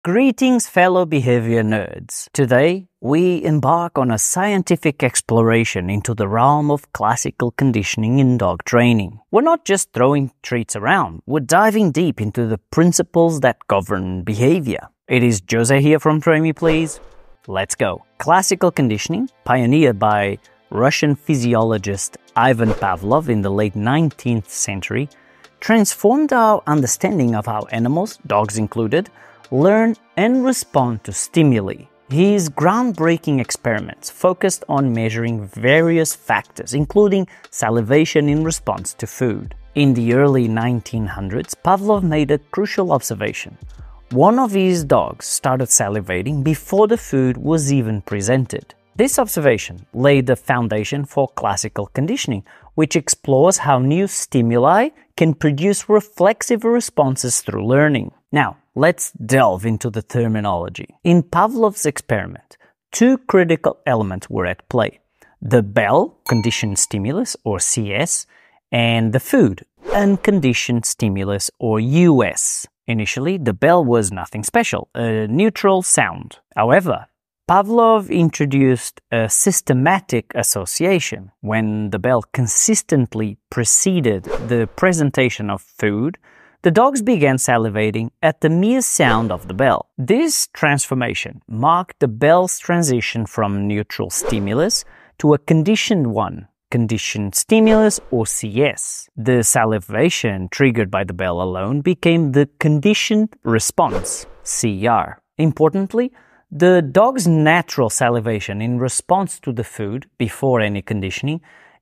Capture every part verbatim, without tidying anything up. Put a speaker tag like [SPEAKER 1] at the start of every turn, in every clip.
[SPEAKER 1] Greetings, fellow behavior nerds. Today, we embark on a scientific exploration into the realm of classical conditioning in dog training. We're not just throwing treats around, we're diving deep into the principles that govern behavior. It is Jose here from Train Me Please. Let's go. Classical conditioning, pioneered by Russian physiologist Ivan Pavlov in the late nineteenth century, transformed our understanding of how animals, dogs included, learn and respond to stimuli. His groundbreaking experiments focused on measuring various factors, including salivation in response to food. In the early nineteen hundreds, Pavlov made a crucial observation. One of his dogs started salivating before the food was even presented. This observation laid the foundation for classical conditioning, which explores how new stimuli can produce reflexive responses through learning. Now, let's delve into the terminology. In Pavlov's experiment, two critical elements were at play: the bell, conditioned stimulus, or C S, and the food, unconditioned stimulus, or U S. Initially, the bell was nothing special, a neutral sound. However, Pavlov introduced a systematic association. When the bell consistently preceded the presentation of food, the dogs began salivating at the mere sound of the bell. This transformation marked the bell's transition from neutral stimulus to a conditioned one, conditioned stimulus, or C S. The salivation triggered by the bell alone became the conditioned response, C R. Importantly, the dog's natural salivation in response to the food, before any conditioning,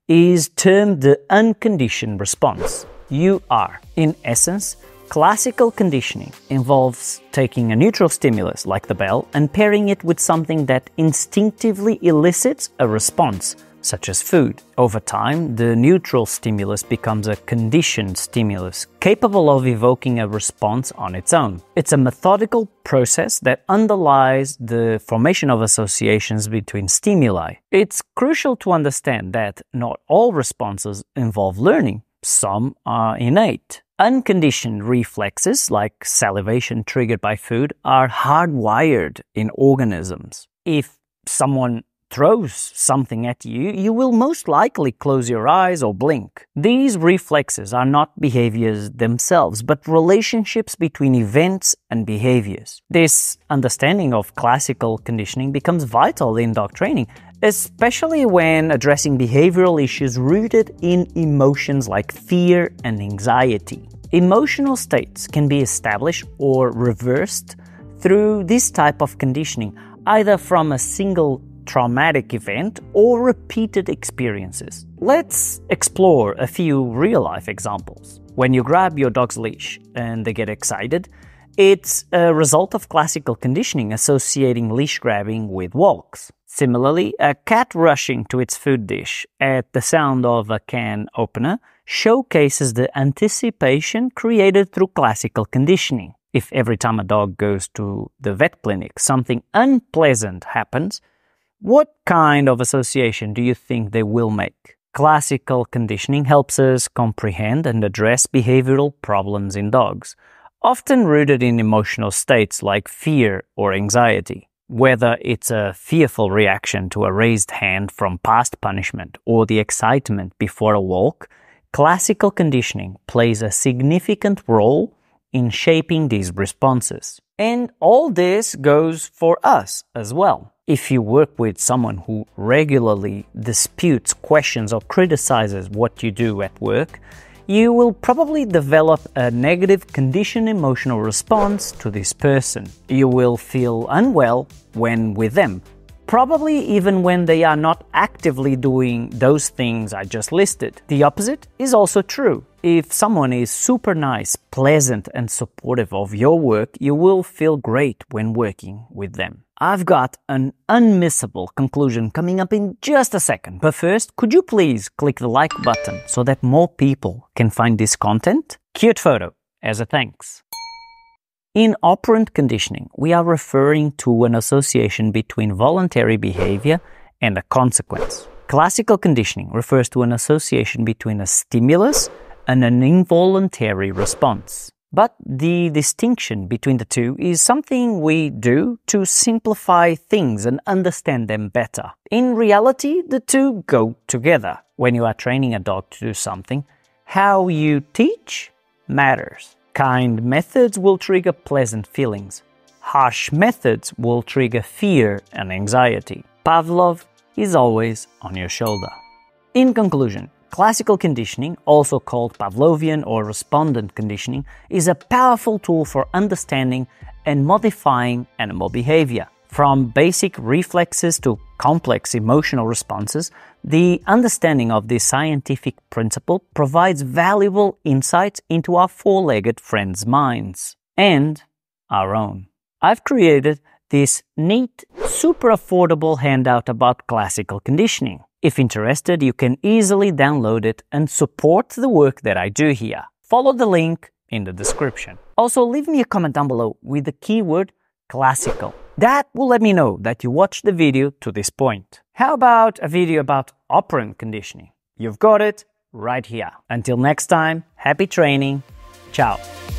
[SPEAKER 1] is termed the unconditioned response, U R. In essence, classical conditioning involves taking a neutral stimulus like the bell and pairing it with something that instinctively elicits a response, such as food. Over time, the neutral stimulus becomes a conditioned stimulus, capable of evoking a response on its own. It's a methodical process that underlies the formation of associations between stimuli. It's crucial to understand that not all responses involve learning. Some are innate. Unconditioned reflexes, like salivation triggered by food, are hardwired in organisms. If someone throws something at you, you will most likely close your eyes or blink. These reflexes are not behaviors themselves, but relationships between events and behaviors. This understanding of classical conditioning becomes vital in dog training, especially when addressing behavioral issues rooted in emotions like fear and anxiety. Emotional states can be established or reversed through this type of conditioning, either from a single traumatic event or repeated experiences. Let's explore a few real-life examples. When you grab your dog's leash and they get excited, it's a result of classical conditioning associating leash grabbing with walks. Similarly, a cat rushing to its food dish at the sound of a can opener showcases the anticipation created through classical conditioning. If every time a dog goes to the vet clinic something unpleasant happens, what kind of association do you think they will make? Classical conditioning helps us comprehend and address behavioral problems in dogs, often rooted in emotional states like fear or anxiety. Whether it's a fearful reaction to a raised hand from past punishment or the excitement before a walk, classical conditioning plays a significant role in shaping these responses. And all this goes for us as well. If you work with someone who regularly disputes, questions, or criticizes what you do at work, you will probably develop a negative conditioned emotional response to this person. You will feel unwell when with them, probably even when they are not actively doing those things I just listed. The opposite is also true. If someone is super nice, pleasant, and supportive of your work, you will feel great when working with them. I've got an unmissable conclusion coming up in just a second. But first, could you please click the like button so that more people can find this content? Cute photo as a thanks. In operant conditioning, we are referring to an association between voluntary behavior and a consequence. Classical conditioning refers to an association between a stimulus and an involuntary response. But the distinction between the two is something we do to simplify things and understand them better. In reality, the two go together. When you are training a dog to do something, how you teach matters. Kind methods will trigger pleasant feelings. Harsh methods will trigger fear and anxiety. Pavlov is always on your shoulder. In conclusion, classical conditioning, also called Pavlovian or respondent conditioning, is a powerful tool for understanding and modifying animal behavior. From basic reflexes to complex emotional responses, the understanding of this scientific principle provides valuable insights into our four-legged friends' minds and our own. I've created this neat, super affordable handout about classical conditioning. If interested, you can easily download it and support the work that I do here. Follow the link in the description. Also, leave me a comment down below with the keyword classical. That will let me know that you watched the video to this point. How about a video about operant conditioning? You've got it right here. Until next time, happy training. Ciao.